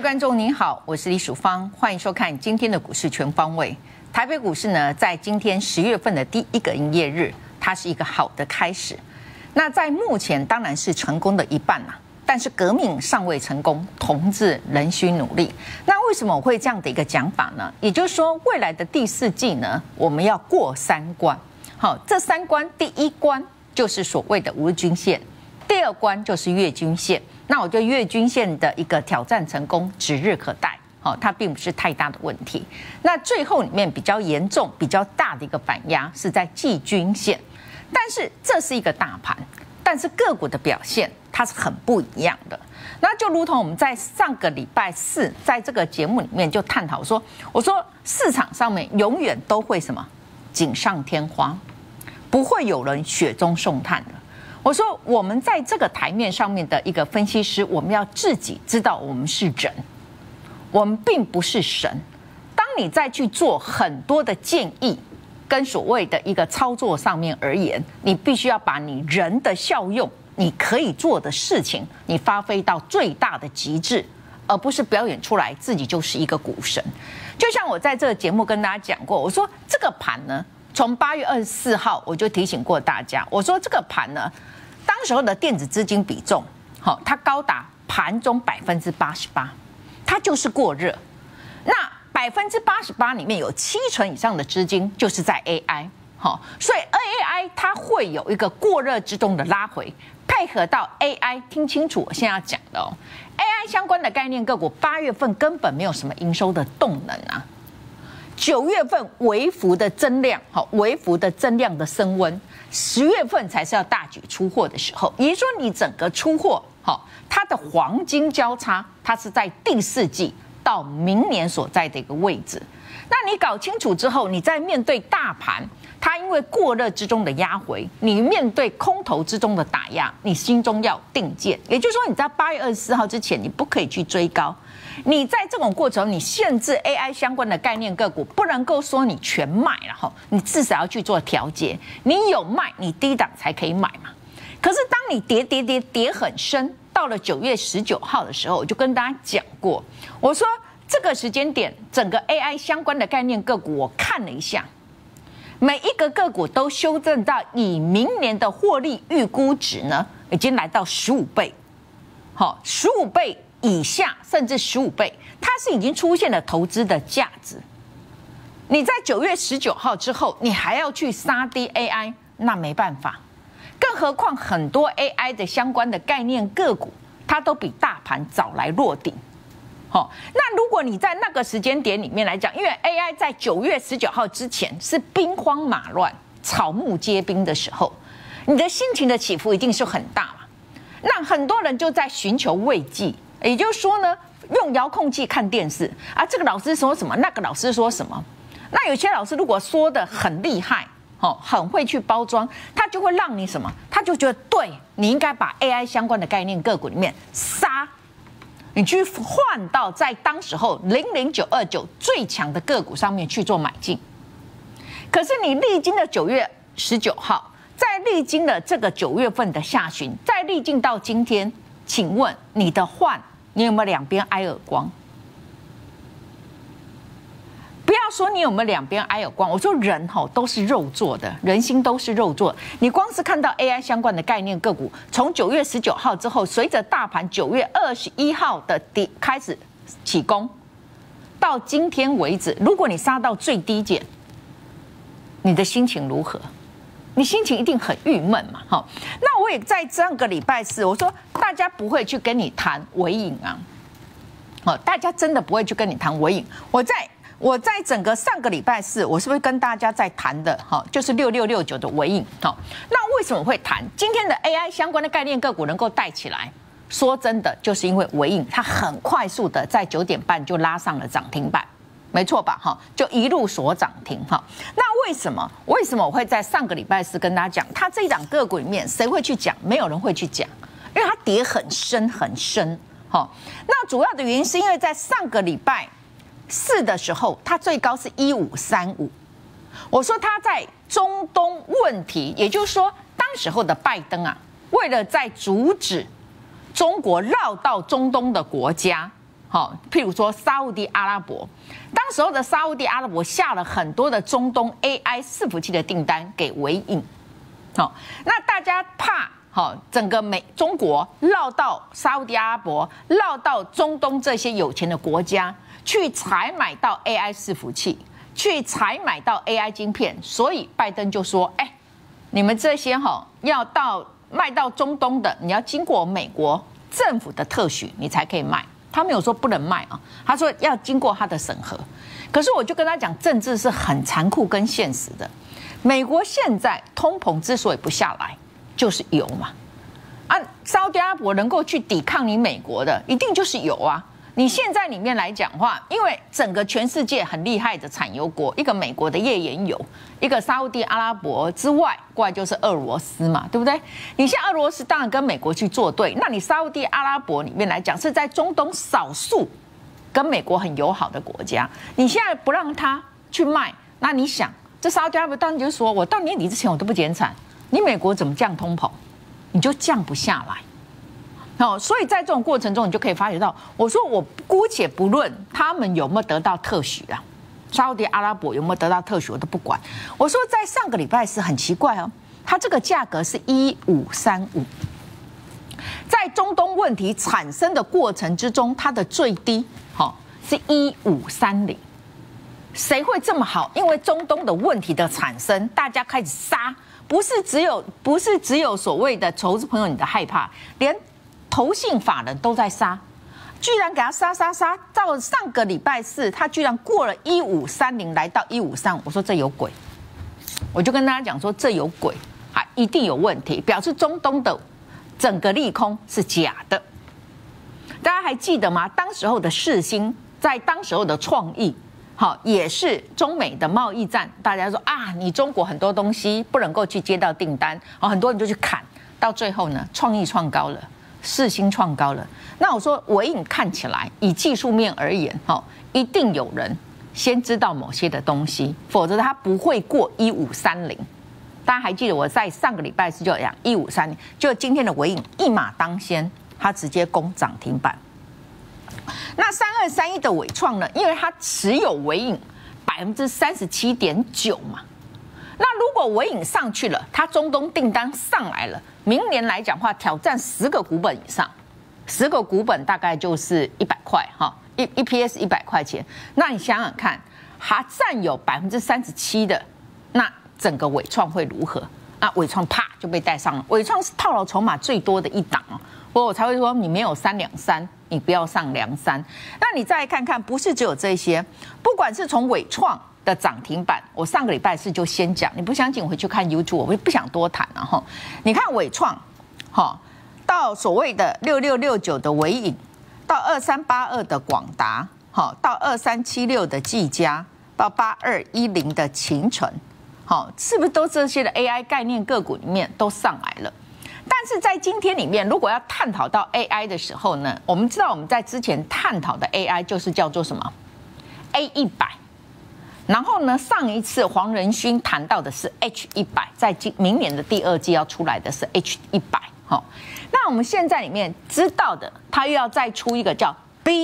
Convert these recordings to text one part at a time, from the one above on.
观众您好，我是李曙芳，欢迎收看今天的股市全方位。台北股市呢，在今天10月份的第一个营业日，它是一个好的开始。那在目前当然是成功的一半啦，但是革命尚未成功，同志仍需努力。那为什么我会这样的一个讲法呢？也就是说，未来的第4季呢，我们要过3关。好，这3关，第1关就是所谓的5日均线，第2关就是月均线。那我觉得月均线的一个挑战成功指日可待，它并不是太大的问题。那最后里面比较严重、比较大的一个反压是在季均线，但是这是一个大盘，但是个股的表现它是很不一样的。那就如同我们在上个礼拜4在这个节目里面就探讨说，我说市场上面永远都会什么锦上添花，不会有人雪中送炭的。我说，我们在这个台面上面的一个分析师，我们要自己知道我们是人，我们并不是神。当你再去做很多的建议跟所谓的一个操作上面而言，你必须要把你人的效用，你可以做的事情，你发挥到最大的极致，而不是表演出来自己就是一个股神。就像我在这个节目跟大家讲过，我说这个盘呢，从8月24号我就提醒过大家，我说这个盘呢，当时候的电子资金比重，它高达盘中88%，它就是过热。那88%里面有70%以上的资金就是在 AI， 所以 AI 它会有一个过热之中的拉回，配合到 AI， 听清楚我现在要讲的AI 相关的概念个股，8月份根本没有什么营收的动能啊。9月份微幅的增量，微幅的增量的升温，10月份才是要大举出货的时候。也就是说，你整个出货，它的黄金交叉，它是在第4季到明年所在的一个位置。那你搞清楚之后，你在面对大盘，它因为过热之中的压回，你面对空头之中的打压，你心中要定见。也就是说，你在8月24号之前，你不可以去追高。你在这种过程，你限制 AI 相关的概念个股，不能够说你全卖了，你至少要去做调节。你有卖，你低档才可以买嘛。可是当你跌很深，到了9月19号的时候，我就跟大家讲过，我说这个时间点，整个 AI 相关的概念个股，我看了一下，每一个个股都修正到以明年的获利预估值呢，已经来到15倍，15倍。以下甚至15倍，它是已经出现了投资的价值。你在9月19号之后，你还要去杀低 AI， 那没办法。更何况很多 AI 的相关的概念个股，它都比大盘早来落底。那如果你在那个时间点里面来讲，因为 AI 在9月19号之前是兵荒马乱、草木皆兵的时候，你的心情的起伏一定是很大嘛。那很多人就在寻求慰藉。也就是说呢，用遥控器看电视啊，这个老师说什么，那个老师说什么。那有些老师如果说的很厉害，很会去包装，他就会让你什么，他就觉得对你应该把 AI 相关的概念个股里面杀，你去换到在当时候00929最强的个股上面去做买进。可是你历经了9月19号，再历经了这个9月份的下旬，再历经到今天。请问你的换，你有没有两边挨耳光？不要说你有没有两边挨耳光，我说人都是肉做的，人心都是肉做的。你光是看到 AI 相关的概念个股，从9月19号之后，随着大盘9月21号的开始起攻，到今天为止，如果你杀到最低点，你的心情如何？你心情一定很郁闷嘛，那我也在上个礼拜4，我说大家不会去跟你谈微影啊，大家真的不会去跟你谈微影。我在整个上个礼拜4，我是不是跟大家在谈的就是6669的微影？那为什么会谈今天的 AI 相关的概念个股能够带起来？说真的，就是因为微影它很快速的在9点半就拉上了涨停板。没错吧？就一路锁涨停。那为什么我会在上个礼拜4跟大家讲，它这一档个股里面谁会去讲？没有人会去讲，因为它跌很深很深。那主要的原因是因为在上个礼拜4的时候，它最高是1535。我说它在中东问题，也就是说当时候的拜登啊，为了在阻止中国绕到中东的国家， 譬如说沙烏地阿拉伯，当时候的沙烏地阿拉伯下了很多的中东 AI 伺服器的订单给微影，那大家怕整个中国绕到沙烏地阿拉伯，绕到中东这些有钱的国家去采买到 AI 伺服器，去采买到 AI 晶片，所以拜登就说：“你们这些要卖到中东的，你要经过美国政府的特许，你才可以卖。”他没有说不能卖啊，他说要经过他的审核。可是我就跟他讲，政治是很残酷跟现实的。美国现在通膨之所以不下来，就是油嘛。沙烏地阿拉伯能够去抵抗你美国的，一定就是油啊。你现在里面来讲话，因为整个全世界很厉害的产油国，一个美国的页岩油，一个沙烏地阿拉伯之外，过来就是俄罗斯嘛，对不对？你像俄罗斯当然跟美国去作对，那你沙烏地阿拉伯里面来讲，是在中东少数跟美国很友好的国家，你现在不让他去卖，那你想，这沙烏地阿拉伯当然就说，我到年底之前我都不减产，你美国怎么降通膨，你就降不下来。所以在这种过程中，你就可以发觉到，我说我姑且不论他们有没有得到特许啊，沙烏地阿拉伯有没有得到特许，我都不管。我说在上个礼拜是很奇怪哦，它这个价格是1535，在中东问题产生的过程之中，它的最低是1530。谁会这么好？因为中东的问题的产生，大家开始杀，不是只有所谓的投资朋友你的害怕，连投信法人都在杀，居然给他杀，到上个礼拜四，他居然过了1530，来到1535，我说这有鬼，我就跟大家讲说这有鬼，一定有问题，表示中东的整个利空是假的。大家还记得吗？当时候的世芯，在当时候的创意，也是中美的贸易战，大家说你中国很多东西不能够去接到订单，很多人就去砍，到最后呢，创意创高了。世芯创高了，那我说微影看起来以技术面而言，一定有人先知道某些的东西，否则它不会过1530。大家还记得我在上个礼拜四就讲1530，就今天的微影一马当先，它直接攻涨停板。那3231的伟创呢？因为它持有微影37.9%嘛。那如果微影上去了，它中东订单上来了，明年来讲话挑战10个股本以上，10个股本大概就是100块，EPS 100块钱。那你想想看，它占有37%的，那整个伟创会如何？伟创啪就被带上了。伟创是套牢筹码最多的一档我才会说你没有323，你不要上23。那你再看看，不是只有这些，不管是从伟创的涨停板，我上个礼拜四就先讲，你不相信回去看 YouTube， 我不想多谈了你看伟创，到所谓的6669的微影，到2382的广达，到2376的技嘉，到8210的勤诚，是不是都这些的 AI 概念个股里面都上来了？但是在今天里面，如果要探讨到 AI 的时候呢，我们知道我们在之前探讨的 AI 就是叫做什么 A100。然后呢，上一次黄仁勋谈到的是 H100， 在明年的第2季要出来的是 H100。那我们现在里面知道的，它又要再出一个叫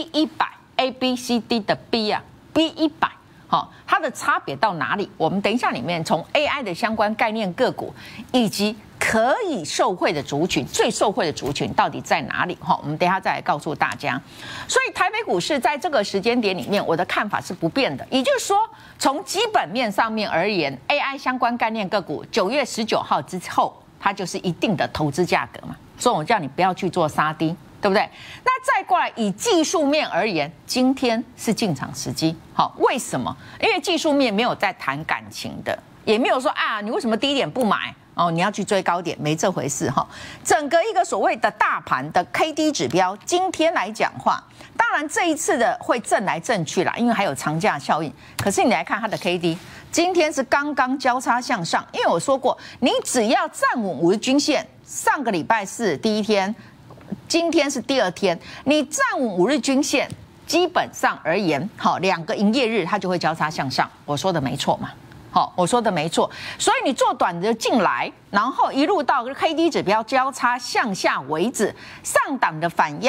B100，ABCD 的 B B100。它的差别到哪里？我们等一下里面从 AI 的相关概念个股，以及可以受惠的族群，最受惠的族群到底在哪里？我们等一下再来告诉大家。所以台北股市在这个时间点里面，我的看法是不变的，也就是说，从基本面上面而言 ，AI 相关概念个股9月19号之后，它就是一定的投资价格嘛。所以我叫你不要去做杀低。对不对？那再过来以技术面而言，今天是进场时机。为什么？因为技术面没有在谈感情的，也没有说你为什么低点不买你要去追高点，没这回事整个一个所谓的大盘的 KD 指标，今天来讲话，当然这一次的会震来震去啦，因为还有长假效应。可是你来看它的 KD， 今天是刚刚交叉向上，因为我说过，你只要站稳5日均线，上个礼拜四第一天。今天是第2天，你站稳5日均线，基本上而言，2个营业日它就会交叉向上。我说的没错嘛？我说的没错。所以你做短的进来，然后一路到 KD 指标交叉向下为止，上档的反压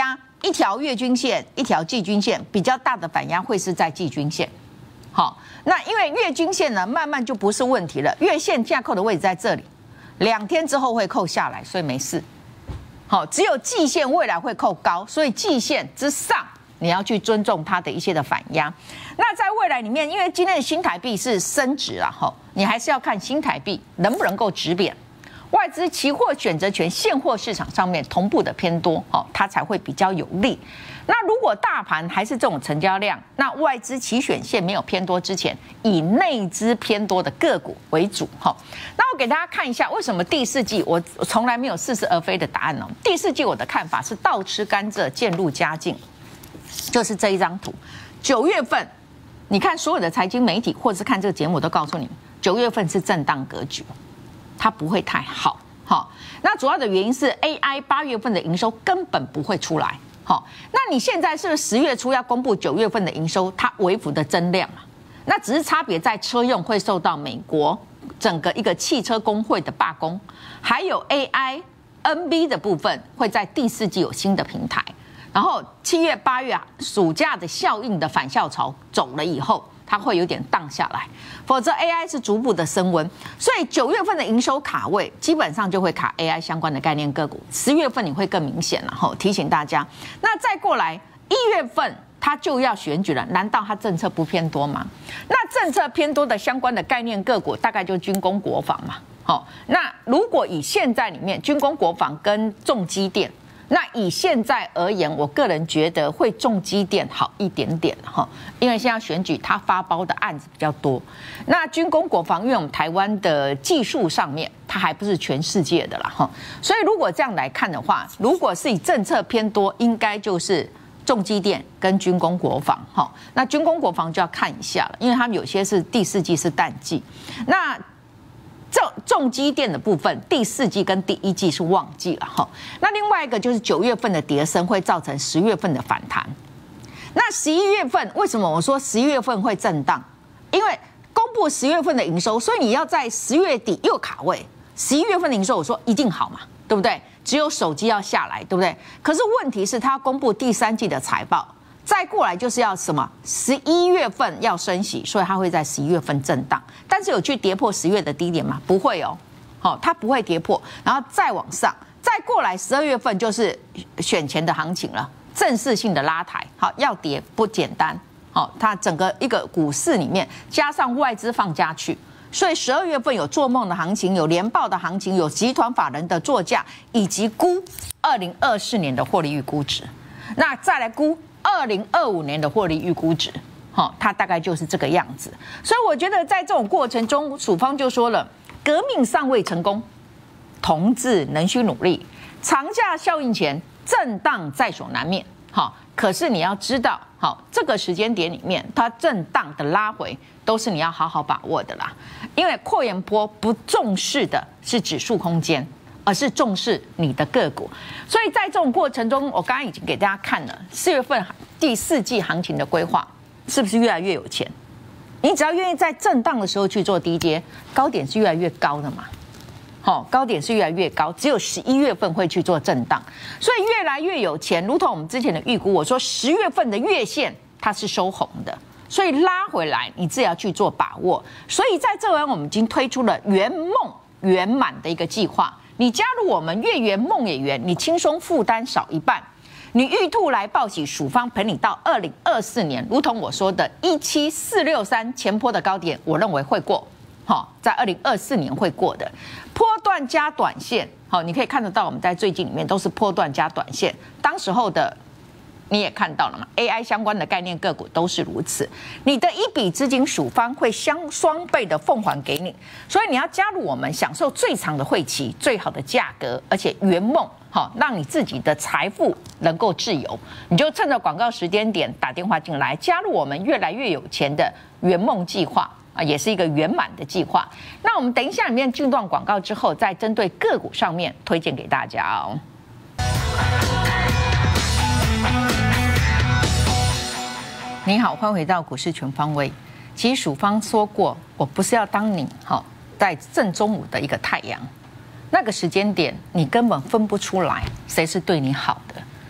一条月均线，一条季均线，比较大的反压会是在季均线。好，那因为月均线呢，慢慢就不是问题了。月线架扣的位置在这里，2天之后会扣下来，所以没事。好，只有季线未来会扣高，所以季线之上你要去尊重它的一些的反压。那在未来里面，因为今天的新台币是升值啊，你还是要看新台币能不能够止贬。外资期货选择权现货市场上面同步的偏多，它才会比较有利。那如果大盘还是这种成交量，那外资期选线没有偏多之前，以内资偏多的个股为主。那我给大家看一下，为什么第四季我从来没有似是而非的答案呢？第四季我的看法是倒吃甘蔗，渐入佳境，就是这一张图。9月份，你看所有的财经媒体或者是看这个节目，我都告诉你，9月份是震荡格局。它不会太好，那主要的原因是 AI 8月份的营收根本不会出来，那你现在是不是10月初要公布9月份的营收，它微幅的增量啊？那只是差别在车用会受到美国整个一个汽车工会的罢工，还有 AI、NB 的部分会在第四季有新的平台，然后7月、8月暑假的效应的返校潮走了以后，它会有点荡下来，否则 AI 是逐步的升温，所以9月份的营收卡位基本上就会卡 AI 相关的概念个股，10月份你会更明显了，提醒大家。那再过来1月份它就要选举了，难道它政策不偏多吗？那政策偏多的相关的概念个股大概就军工国防嘛，那如果以现在里面军工国防跟重机电，那以现在而言，我个人觉得会重机电好一点点哈，因为现在选举它发包的案子比较多。那军工国防，因为我们台湾的技术上面，它还不是全世界的啦哈，所以如果这样来看的话，如果是以政策偏多，应该就是重机电跟军工国防哈。那军工国防就要看一下了，因为他们有些是第四季是淡季，那重机电的部分，第四季跟第一季是旺季了哈。那另外一个就是9月份的跌升会造成10月份的反弹。那11月份为什么我说11月份会震荡？因为公布10月份的营收，所以你要在10月底又卡位。11月份的营收我说一定好嘛，对不对？只有手机要下来，对不对？可是问题是它公布第三季的财报。再过来就是要什么？11月份要升息，所以它会在11月份震荡。但是有去跌破10月的低点吗？不会哦，它不会跌破，然后再往上，再过来12月份就是选前的行情了，正式性的拉抬。好，要跌不简单。好，它整个一个股市里面加上外资放假去，所以12月份有做梦的行情，有联报的行情，有集团法人的作价，以及估2024年的获利预估值。那再来估2025年的获利预估值，它大概就是这个样子。所以我觉得在这种过程中，曙芳就说了，革命尚未成功，同志仍需努力。长假效应前，震荡在所难免。可是你要知道，这个时间点里面，它震荡的拉回都是你要好好把握的啦。因为扩延波不重视的是指数空间，而是重视你的个股，所以在这种过程中，我刚刚已经给大家看了4月份第四季行情的规划，是不是越来越有钱？你只要愿意在震荡的时候去做低阶，高点是越来越高的嘛？高点是越来越高，只有11月份会去做震荡，所以越来越有钱。如同我们之前的预估，我说10月份的月线它是收红的，所以拉回来你自己要去做把握。所以在这边我们已经推出了圆梦圆满的一个计划。你加入我们，月圆梦也圆，你轻松负担少一半。你玉兔来报喜，曙芳陪你到2024年，如同我说的17463前波的高点，我认为会过，在2024年会过的。波段加短线，你可以看得到，我们在最近里面都是波段加短线，当时候的。你也看到了嘛 ，AI 相关的概念个股都是如此。你的一笔资金曙芳会双倍的奉还给你，所以你要加入我们，享受最长的会期、最好的价格，而且圆梦，让你自己的财富能够自由。你就趁着广告时间点打电话进来，加入我们越来越有钱的圆梦计划啊，也是一个圆满的计划。那我们等一下里面进段广告之后，再针对个股上面推荐给大家哦。你好，欢迎回到股市全方位。其实曙芳说过，我不是要当你在正中午的一个太阳，那个时间点你根本分不出来谁是对你好的。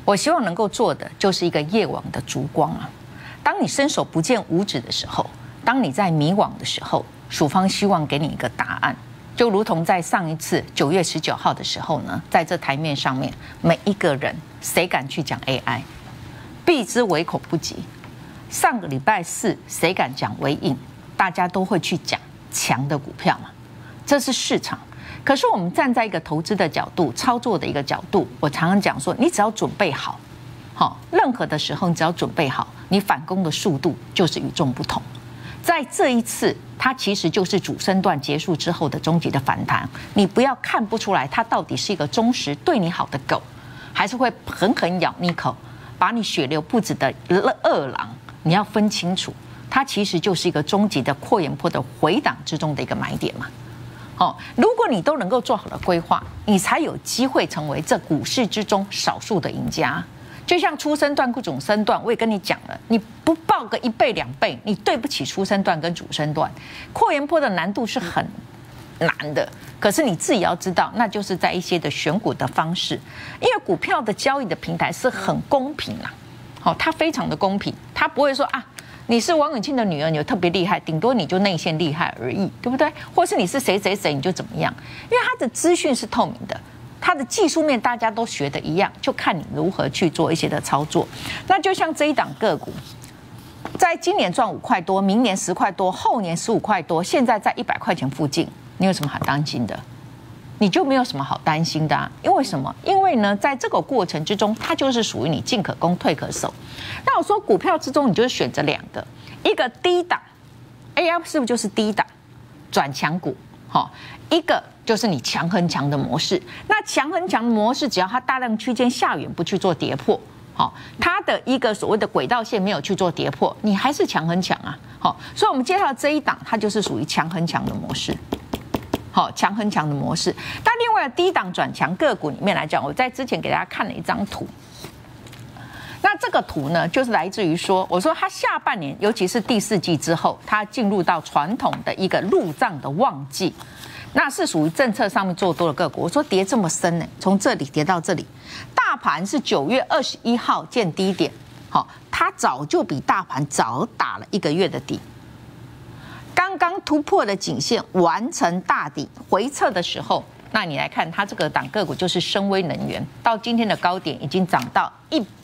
我希望能够做的就是一个夜网的烛光啊。当你伸手不见五指的时候，当你在迷惘的时候，署方希望给你一个答案。就如同在上一次9月19号的时候呢，在这台面上面，每一个人谁敢去讲 AI， 避之唯恐不及。上个礼拜四谁敢讲微硬，大家都会去讲强的股票嘛，这是市场。可是我们站在一个投资的角度、操作的一个角度，我常常讲说，你只要准备好，任何的时候你只要准备好，你反攻的速度就是与众不同。在这一次，它其实就是主升段结束之后的终极的反弹。你不要看不出来，它到底是一个忠实对你好的狗，还是会狠狠咬你一口，把你血流不止的恶狼。你要分清楚，它其实就是一个终极的扩延波的回档之中的一个买点嘛。如果你都能够做好了规划，你才有机会成为这股市之中少数的赢家。就像初升段、主升段，我也跟你讲了，你不报个1倍2倍，你对不起初升段跟主升段。扩延波的难度是很难的，可是你自己要知道，那就是在一些的选股的方式，因为股票的交易的平台是很公平啦，它非常的公平，它不会说啊，你是王永庆的女儿，你就特别厉害，顶多你就内线厉害而已，对不对？或是你是谁谁谁，你就怎么样？因为它的资讯是透明的。它的技术面大家都学的一样，就看你如何去做一些的操作。那就像这一档个股，在今年赚5块多，明年10块多，后年15块多，现在在100块钱附近，你有什么好担心的？你就没有什么好担心的啊？因为什么？因为呢，在这个过程之中，它就是属于你进可攻，退可守。那我说股票之中，你就是选择2个，一个低档 ，AI 是不是就是低档转强股？一个就是你强很强的模式，那强很强的模式，只要它大量区间下缘不去做跌破，它的一个所谓的轨道线没有去做跌破，你还是强很强啊。所以我们介绍这一档，它就是属于强很强的模式。强很强的模式。但另外低档转强个股里面来讲，我在之前给大家看了一张图。那这个图呢，就是来自于说，我说它下半年，尤其是第4季之后，它进入到传统的一个入账的旺季，那是属于政策上面做多的个股。我说跌这么深呢，从这里跌到这里，大盘是9月21号见低点，它早就比大盘早打了1个月的底，刚刚突破了颈线，完成大底回撤的时候。那你来看，它这个档个股就是深威能源，到今天的高点已经涨到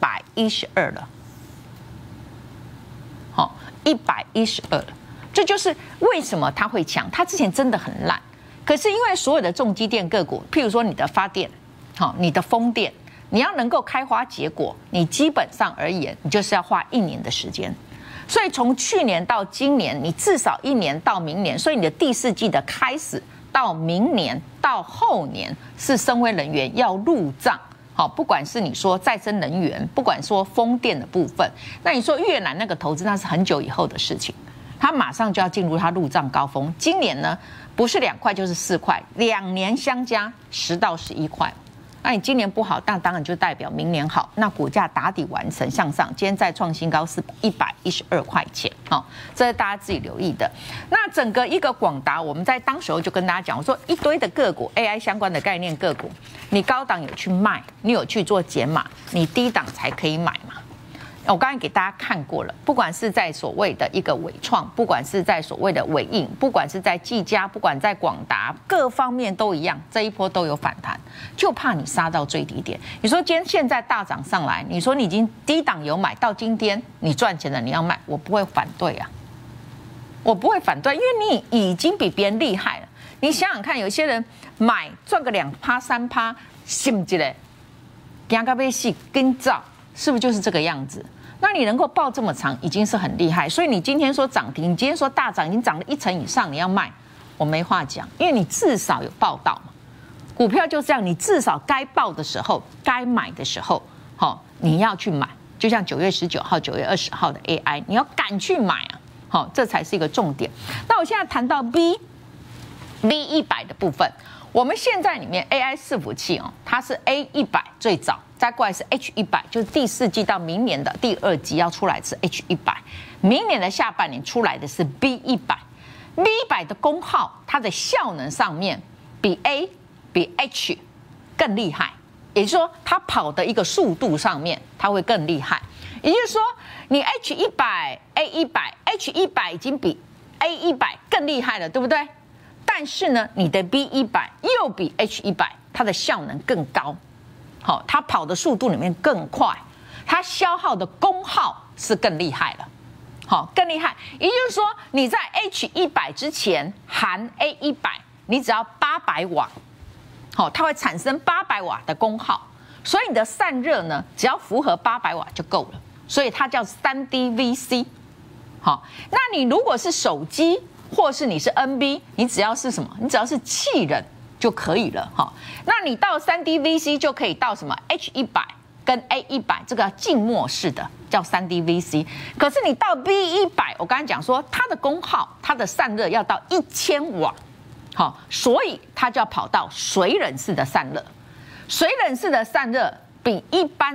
112了，112了。这就是为什么它会强。它之前真的很烂，可是因为所有的重机电个股，譬如说你的发电，你的风电，你要能够开花结果，你基本上而言，你就是要花1年的时间。所以从去年到今年，你至少1年到明年，所以你的第4季的开始。到明年到后年是深威能源要入账，不管是你说再生能源，不管说风电的部分，那你说越南那个投资那是很久以后的事情，它马上就要进入它入账高峰。今年呢，不是2块就是4块，2年相加10到11块。那你今年不好，那当然就代表明年好。那股价打底完成向上，今天再创新高是112块钱，这是大家自己留意的。那整个一个广达，我们在当时候就跟大家讲，我说一堆的个股 AI 相关的概念个股，你高档有去卖，你有去做减码，你低档才可以买嘛。我刚才给大家看过了，不管是在所谓的一个伟创，不管是在所谓的伟印，不管是在技嘉，不管在广达，各方面都一样，这一波都有反弹，就怕你杀到最低点。你说今天现在大涨上来，你说你已经低档有买到今天你赚钱了，你要卖，我不会反对啊，我不会反对，因为你已经比别人厉害了。你想想看，有些人买赚个2%、3%，信不信嘞？惊到要死，跟照。是不是就是这个样子？那你能够抱这么长，已经是很厉害。所以你今天说涨停，你今天说大涨，已经涨了1成以上，你要卖，我没话讲，因为你至少有报到嘛。股票就这样，你至少该报的时候，该买的时候，你要去买。就像9月19号、9月20号的 AI， 你要敢去买啊，这才是一个重点。那我现在谈到 B100的部分。我们现在里面 AI 伺服器它是 A100 最早，再过来是 H100， 就是第4季到明年的第2季要出来是 H100， 明年的下半年出来的是 B100。B100 的功耗，它的效能上面比 A 比 H 更厉害， 也就是说它跑的一个速度上面它会更厉害。也就是说，你 H100、A100、H100 已经比 A100 更厉害了，对不对？但是呢，你的 B100又比 H100 它的效能更高，好，它跑的速度里面更快，它消耗的功耗是更厉害了，好，更厉害。也就是说，你在 H100 之前含 A100， 你只要800瓦，好，它会产生800瓦的功耗，所以你的散热呢，只要符合800瓦就够了。所以它叫 3DVC， 好，那你如果是手机或是你是 NB， 你只要是什么？你只要是气冷就可以了，哈。那你到 3DVC 就可以到什么 H100跟 A100 这个静默式的叫 3DVC， 可是你到 B100， 我刚才讲说它的功耗、它的散热要到1000瓦，好，所以它就要跑到水冷式的散热，水冷式的散热。比一般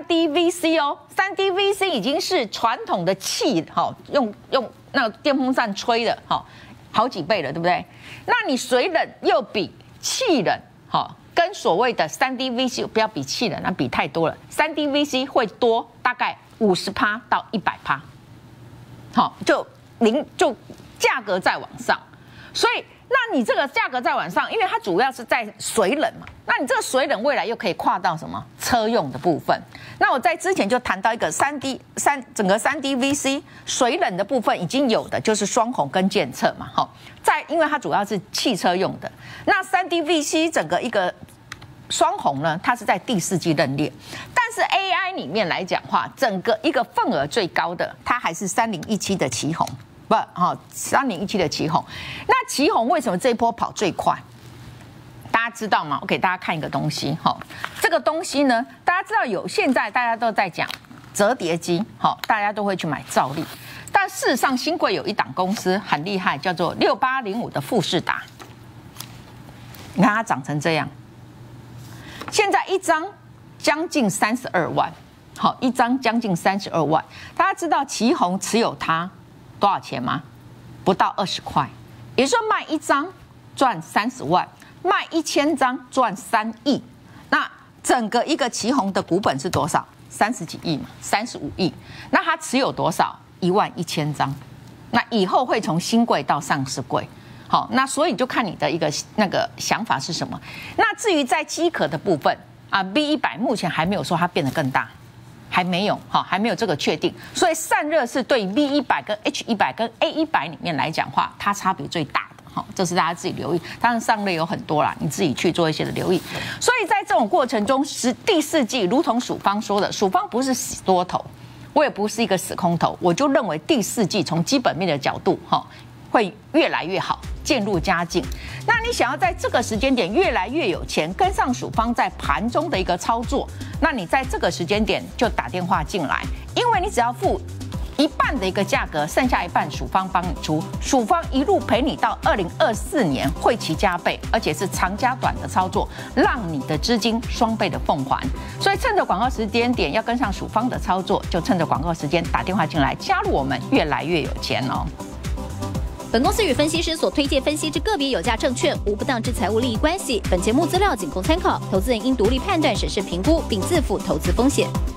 3DVC 哦 ，3DVC 已经是传统的气，用那个电风扇吹的，好几倍了，对不对？那你水冷又比气冷，跟所谓的 3DVC 不要比气冷，那比太多了 ，3DVC 会多大概50%到100%，好，就价格在往上，所以。那你这个价格在往上，因为它主要是在水冷嘛，那你这个水冷未来又可以跨到什么车用的部分？那我在之前就谈到一个整个 3DVC 水冷的部分已经有的就是双虹跟监测嘛，因为它主要是汽车用的，那 3DVC 整个一个双虹呢，它是在第4季认列，但是 AI 里面来讲话，整个一个份额最高的，它还是3017的奇鋐。3017的奇鋐，那奇鋐为什么这一波跑最快？大家知道吗？我给大家看一个东西，这个东西呢，大家知道现在大家都在讲折叠机，大家都会去买兆利，但事实上新贵有一档公司很厉害，叫做6805的富士达，你看它长成这样，现在一张将近32万，一张将近32万，大家知道奇鋐持有它。多少钱吗？不到20块，也就是说卖1张赚30万，卖1000张赚3亿。那整个一个奇鋐的股本是多少？30几亿嘛，35亿。那它持有多少？11000张。那以后会从新贵到上市贵。好，那所以就看你的一个那个想法是什么。那至于在机壳的部分啊 ，B100 目前还没有说它变得更大。还没有还没有这个确定，所以散热是对 V100 跟 H100 跟 A100 里面来讲话，它差别最大的这是大家自己留意。当然上类有很多啦，你自己去做一些的留意。所以在这种过程中，第4季如同曙芳说的，曙芳不是死多头，我也不是一个死空头，我就认为第4季从基本面的角度会越来越好，渐入佳境。那你想要在这个时间点越来越有钱，跟上曙芳在盘中的一个操作，那你在这个时间点就打电话进来，因为你只要付1半的一个价格，剩下1半曙芳帮你出，曙芳一路陪你到2024年会期加倍，而且是长加短的操作，让你的资金双倍的奉还。所以趁着广告时间点要跟上曙芳的操作，就趁着广告时间打电话进来，加入我们，越来越有钱哦。 本公司与分析师所推荐分析之个别有价证券无不当之财务利益关系。本节目资料仅供参考，投资人应独立判断、审慎评估，并自负投资风险。